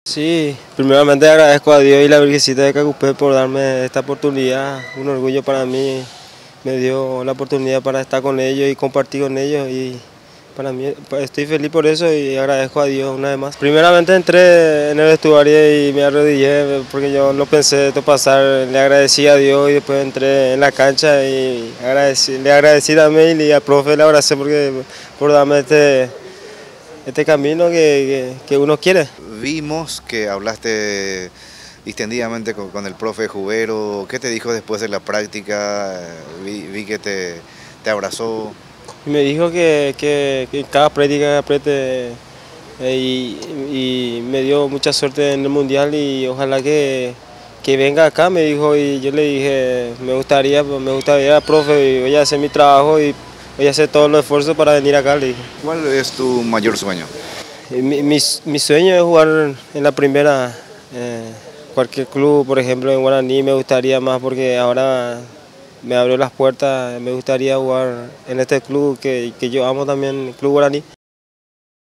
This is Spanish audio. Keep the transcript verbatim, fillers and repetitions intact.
Sí, primeramente agradezco a Dios y la Virgencita de Cacupé por darme esta oportunidad, un orgullo para mí, me dio la oportunidad para estar con ellos y compartir con ellos y para mí pues, estoy feliz por eso y agradezco a Dios una vez más. Primeramente entré en el vestuario y me arrodillé porque yo no pensé esto pasar, le agradecí a Dios y después entré en la cancha y agradecí, le agradecí también y al profe le abracé porque, por darme este, este camino que, que, que uno quiere. Vimos que hablaste distendidamente con, con el profe Jubero. ¿Qué te dijo después de la práctica? Vi, vi que te, te abrazó. Me dijo que, que, que cada práctica apriete eh, y, y me dio mucha suerte en el mundial y ojalá que, que venga acá, me dijo, y yo le dije, me gustaría, me gustaría, profe, voy a hacer mi trabajo y voy a hacer todos los esfuerzos para venir acá, le dije. ¿Cuál es tu mayor sueño? Mi, mi, mi sueño es jugar en la primera, eh, cualquier club, por ejemplo en Guaraní me gustaría más porque ahora me abrió las puertas, me gustaría jugar en este club que, que yo amo también, el Club Guaraní.